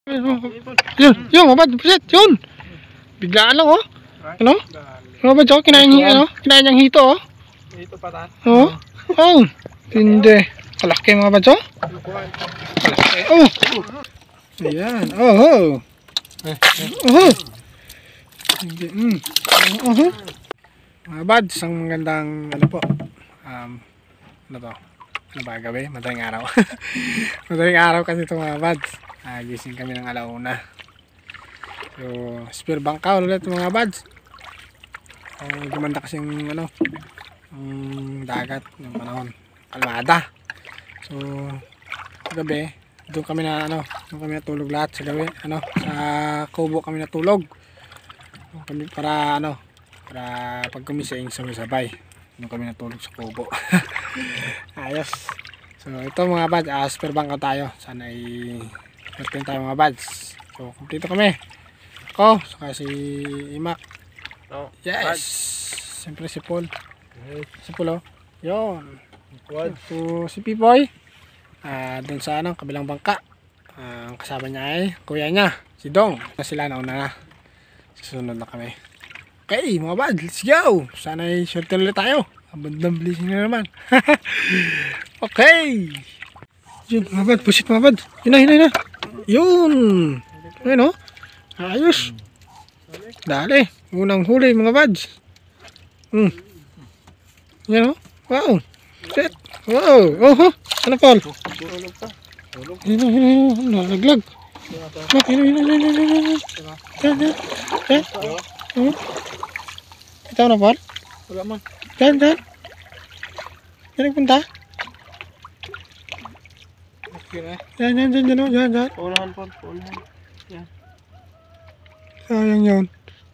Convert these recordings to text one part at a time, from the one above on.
Yun, mabad, puset, yun. Biglaan lang, oh. Ano? Mabad, oh, kinain niyang hito, oh. Hito pa ta? Oo. Oh, hindi. Kalaki, mabad, oh. Kalaki, oh. Ayan, oh. Hindi, mga buds, ang magandang, ano po, ano to? Ano ba gabi? Madaling araw. Madaling araw kasi ito mga buds. Gising kami ng alauna. So, spear bangka ulit mga buds. Gumanda kasi yung ano, yung dagat, yung panahon, kalmada. So, gabi, doon kami natulog lahat sa gabi, sa kubo kami natulog. Kami para pag kumising sabay-sabay. Doon kami natulog sa kubo. Ayos. So ito mga buds, spear bangka tayo. Sana natin tayo mga buds. So kumpleto kami. Ako, saka si Imak. Yes. Siyempre si Paul. Si Paul, oh. Yun. So si Pipoy. Doon sa kabilang bangka. Ang kasama niya ay kuya niya, si Dong. Sila nauna na. Susunod na kami. Okay mga bad, let's go! Sana ay shorter ulit tayo. Abandang blessing na naman. Okay! Yun mga bad, pusit mga bad. Yun na. Yun! Ayun o. Ayos. Dali. Unang huli mga bads. Yan o. Wow! Set! Wow! Oh! Ano Paul? Yun. Nalaglag. Ito na Paul? Wala man. Diyan. Diyan nagpunta? Diyan. Unahan Paul. Unahan. Yan. Sayang yun.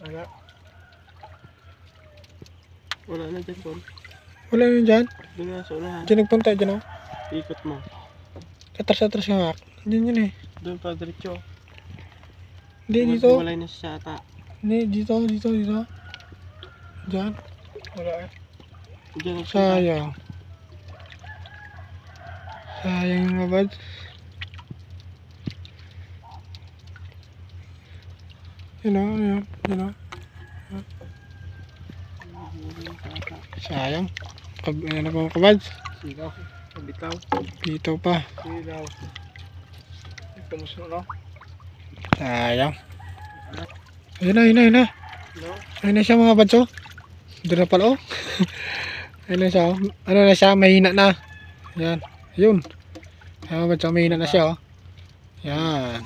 Wala na dyan Paul. Wala na dyan? Doon na sa unahan. Diyan nagpunta dyan o. Ikot mo. Atras nga. Diyan yun eh. Doon pa diretso. Hindi dito. Walay na siya ata. Hindi dito. Diyan. Wala eh. Diyan Sayang yung mga buds. Yun o. Sayang. Ano pa mga buds? Sigaw. Bitaw. Bitaw pa. Sigaw. Kamusta no? Sayang. Ayun na. Ayun na siya mga buds oh. Doon na pala oh. Ayun na siya oh. Ano na siya, mahina na. Yan. Ayun. Ayun mga buds oh, mahina na siya oh. Yan.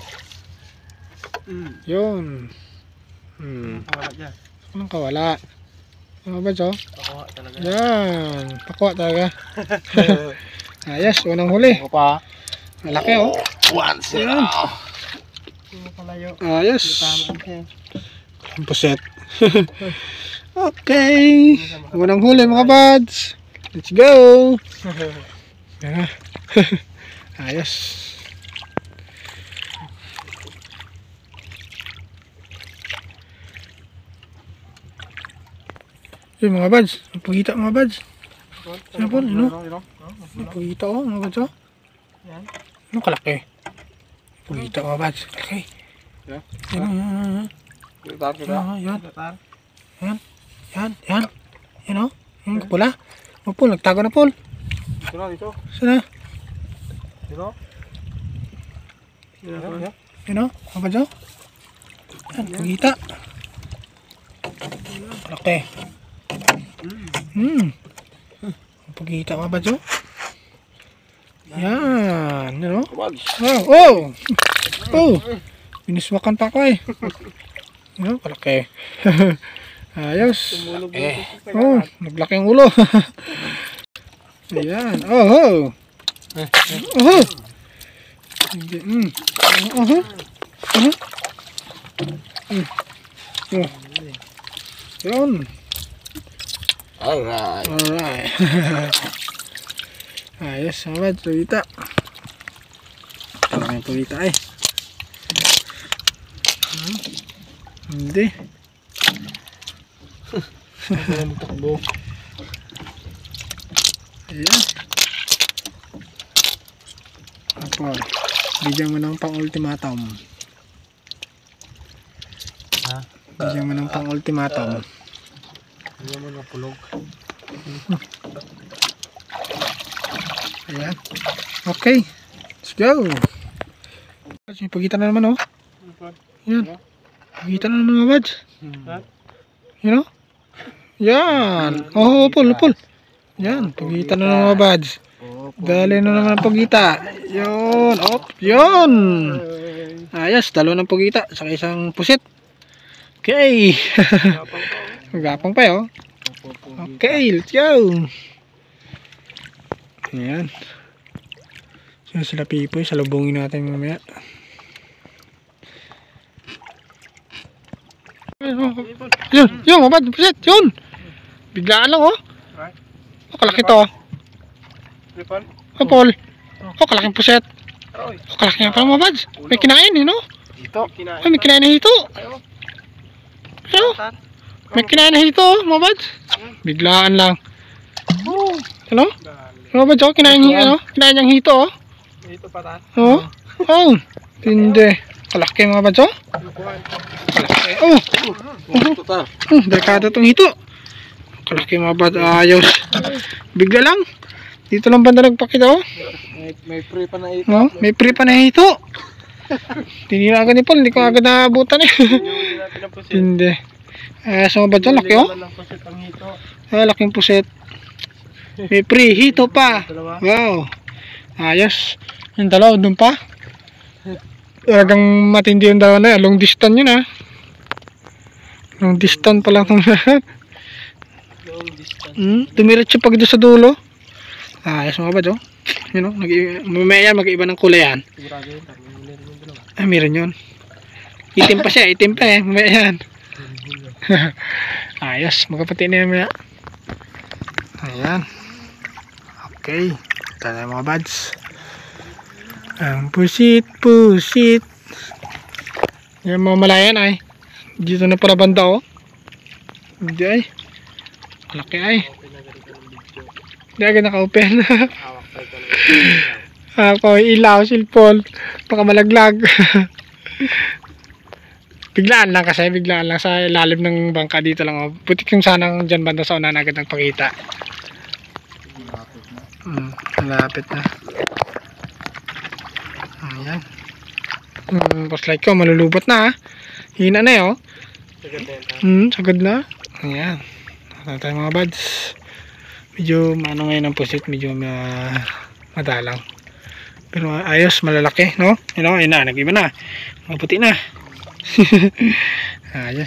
Yun. Wala dyan. Anong kawala? Ayun mga buds oh. Pakuha talaga. Yan. Pakuha talaga. Ayos, unang huli. Malaki oh. Once yan. Ayos. Puset. Okay. Unang huli mga buds. Let's go. Yan. Ayos. Yun mga buds. Napagita mga buds. Ano po? Napagita oh mga buds oh. Anong kalaki? Napagita mga buds. Kalaki. Yan. Yan o. Yung pula. O Paul, nagtago na Paul. Dito. Sana? Dito. Yan o. Mga buds o. Yan, napagita. Kalaki. Napagita mga buds o. Yan. Yan o. Oh! Biniswakan pa ako eh. Ano, kalaki. Ayos. Oh, naglaki ang ulo. Ayan. Oh. Hindi. Yun. Alright. Ayos, samad, tulita. Ito yung tulita eh. Hindi. Ayan. Ako, bigyan mo ng pang ultimatum. Bigyan mo ng pang-ultimatum. Hindi mo na pulog. Ayan. Okay. Let's go. May pagitan na naman, oh. Yan. Pagitan na naman, mga buds. You know? Yan. Oh, upol. Yan. Pagitan na naman, mga buds. Dali na naman ang pagita. Yun. Op. Yun. Ayos. Dalawa ng pagita. Saka isang pusit. Okay. Gapang pa, oh. Okay. Let's go. Ayan. Yan sila Pipoy. Salubungin natin mamaya. Yun, mabad, pusit, yun. Biglaan lang, oh. Oh, kalaki to. Oh, Paul. Oh, kalaking pusit. Oh, kalaki nga pala, mabad. May kinain, no? Ito. Oh, may kinain na hito. Ano? May kinain na hito, mabad. Biglaan lang. Ano? Mabad, oh, kinain niya, ano? Kinain niyang hito, oh. Ito pata. Oh, oh. Hindi. Kalaki, mabad, oh. Kalaki. Oh. Delikado itong hito. Kalaki, mabad. Ayos. Bigla lang. Dito lang banda nagpakita, oh. May pre pa na ito. Oh, may pre pa na hito. Tinira agad ni Paul. Hindi ko agad naabutan, eh. Hindi. So, mabad, oh. Laki, oh. Laking puset. May pre. Hito pa. Wow. Ayos. Yung dalaw, doon pa. Talagang matindi yung dalaw na yan. Long distance yun, ha. Long distance pa lang itong lahat. Dumiretso pag doon sa dulo. Ayos mga bad, oh. Yun, oh. Mamaya mag-iiba ng kulay yan. Ay, meron yun. Itim pa siya. Itim pa, eh. Mamaya yan. Ayos. Magkapati na yan mamaya. Ayan. Okay. Ito na mga bads. Ang pusit. Yan mga malayan ay. Dito na para banda, oh. Hindi ay. Malaki ay. Hindi agad naka-open. Ako ilaw, silpon. Baka malaglag. Biglaan lang kasi. Biglaan lang sa ilalim ng bangka dito lang, oh. Putik yung sanang dyan banda sa unahan agad nagpakita. Malapit na. Ayan. Post light ko, malulubot na, ha. Hina na, oh. Sagad na. Ayan. Ito tayo mga buds. Medyo ano ngayon ang pusit, medyo madalang. Pero ayos, malalaki, no? You know, ayun na, nag-iba na. Maputi na. Ayos.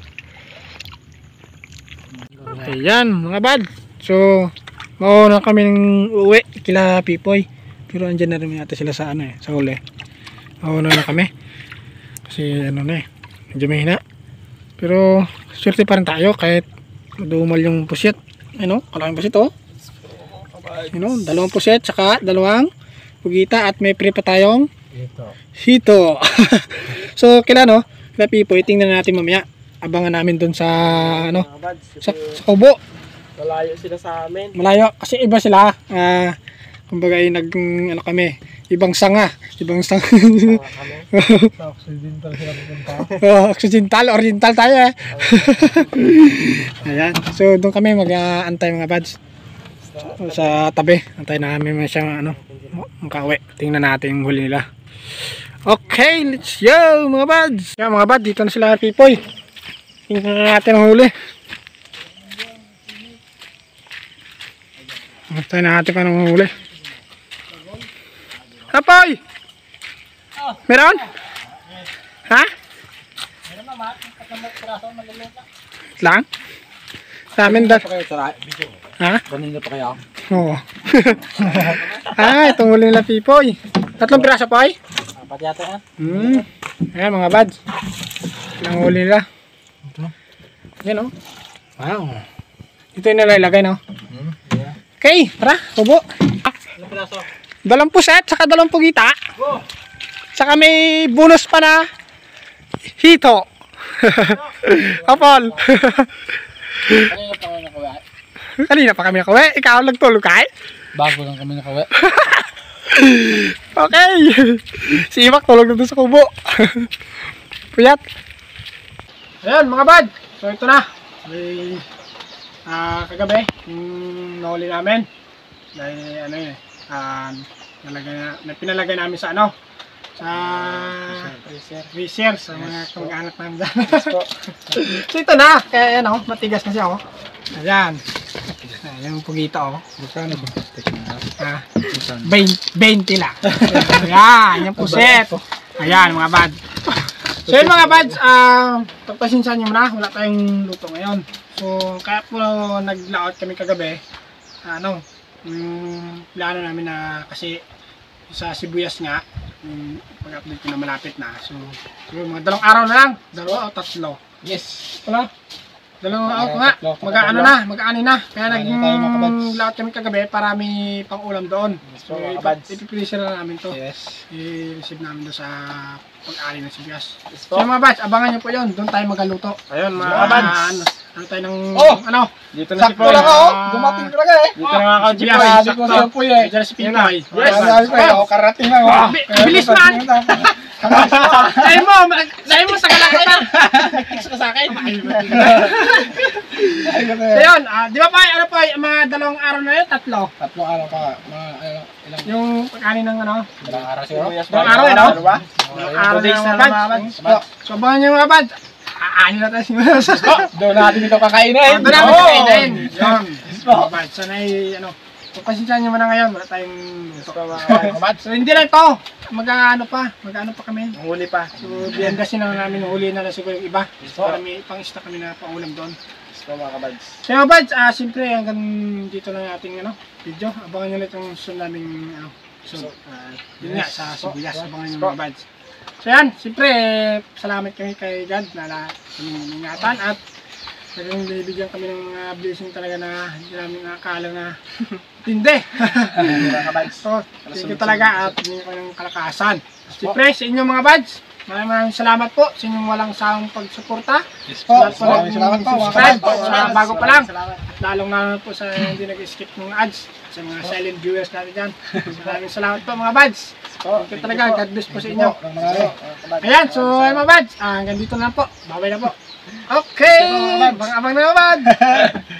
Ayan, mga bud. So, mauna kami ng uwi kila Pipoy. Pero andyan na rin yata sila sa ano, eh, sa huli. Mauna na kami. Kasi ano na, eh, medyo mahina. Pero swerte pa rin tayo kahit dumal yung pusit. Ano, kalaking pusit, oh. Ano, dalawang pusit saka dalawang pugita at may pre pa tayong hito. So kila, no, kila Pipoy, tingnan natin mamaya. Abangan namin doon sa ano, sa kubo. Malayo sila sa amin. Malayo kasi iba sila. Kumbaga ay ano kami, ibang sanga. Sa Occidental sila pupunta. Occidental, oriental tayo, eh. Ayan. So doon kami mag-aantay mga buds. Sa tabi. Antay namin siyang ano, makauwi. Tingnan natin yung huli nila. Okay, let's go mga buds. Yan mga buds, dito na sila Pipoy. Tingnan natin ang huli. Antay natin pa ng huli. Pipoy! Meron? Ha? Meron naman, katambak piraso, maluluta. Lang? Sa amin dahil. Ha? Kanina pa kaya? Oo. Itong huli nila Pipoy. 3 piraso po ay? Apat yata yan. Ayan mga buds. Ilang huli nila. Yan, oh. Wow. Ito yung nalalagay, no? Okay, tara, kubo. Ilang piraso? 2 puset, saka 2 pugita. Go! Saka may bonus pa na hito. Apol. Kanina pa kami nakawi. Kanina pa kami nakawi. Ikaw nagtulog kay? Bago lang kami nakawi. Okay. Si Imak tulog na doon sa kubo. Puyat. Ayan mga bad. So ito na. May kagabi yung nahuli namin. Dahil ano yun pinalagay namin sa ano. Sa freezer sa mga kamag-anak namin dyan. So ito na. Kaya yan matigas na siya Ayan. Ayan yung pugita Bukano ba? 20 lang. Ayan yung puset. Ayan mga bad. So yun mga bads, pagpasinsan nyo na, wala tayong luto ngayon. So kaya po nag-layout kami kagabi, plano namin na kasi sa sibuyas nga, pag-update ko na malapit na. So mga 2 araw na lang, 2 o 3. Yes. Wala? 2 araw nga, mag-aani na. Kaya nag-layout kami kagabi para may pang-ulam doon. So ipipressure na namin to. Yes. I-receive namin doon sa pag-aani ng sibuyas. So mga batch, abangan nyo po yun. Doon tayo magaluto. Ayun mga batch. Ano tayo ng, Dito na si Sakto Poy. lang dumating talaga Dito na nga si Sibuyas, Poy. Sabi ko sa Poy Diyan si Pinoy. Sabi ko karating na Bilis man! Sabi mo sa kalaki na. Nag-kiss ka sa akin. So yun, di ba pa, mga 2 araw na yun, 3? 3 araw pa. Ilang Yung pag-aani ng ilang araw siguro? 2 araw ba? 2 araw 2 days na na mga lang batch. So abangan nyo mga batch. Aani na tayo si Doon natin ito kakainin. Doon namin kakainin. Yun. Mga batch. Sana pagpasensyahan nyo muna ngayon. Wala tayong luto. So hindi lang ito. Mag-ano pa kami. Huli pa. So biyandasin na namin. Huli na siguro yung iba. Para may pang-stock kami na pang-ulam doon. So mga kabads. So mga batch, siyempre hanggang dito lang yung ating video. Abangan nyo ulit yung sunod naming yun nga sa sibuyas. Abangan nyo mga batch. So yan, siyempre salamat kami kay God na kaming ingatan at talagang bibigyan kami ng blessing talaga na hindi namin nakakala na tindi. So, thank you talaga at hindi ko ng kalakasan. Siyempre sa inyo mga buds, maraming salamat po sa inyong walang sawang pagsuporta. Maraming salamat po mga Subscribe kabads. sa bago pa lang. At lalong na po sa hindi nag-skip ng ads. Sa mga silent viewers natin dyan. Maraming salamat po mga buds. Thank you talaga. God bless po sa inyo. Ayan, so mga buds, hanggang dito na po. Bye-bye na po. Okay! Abang-abang na mga buds!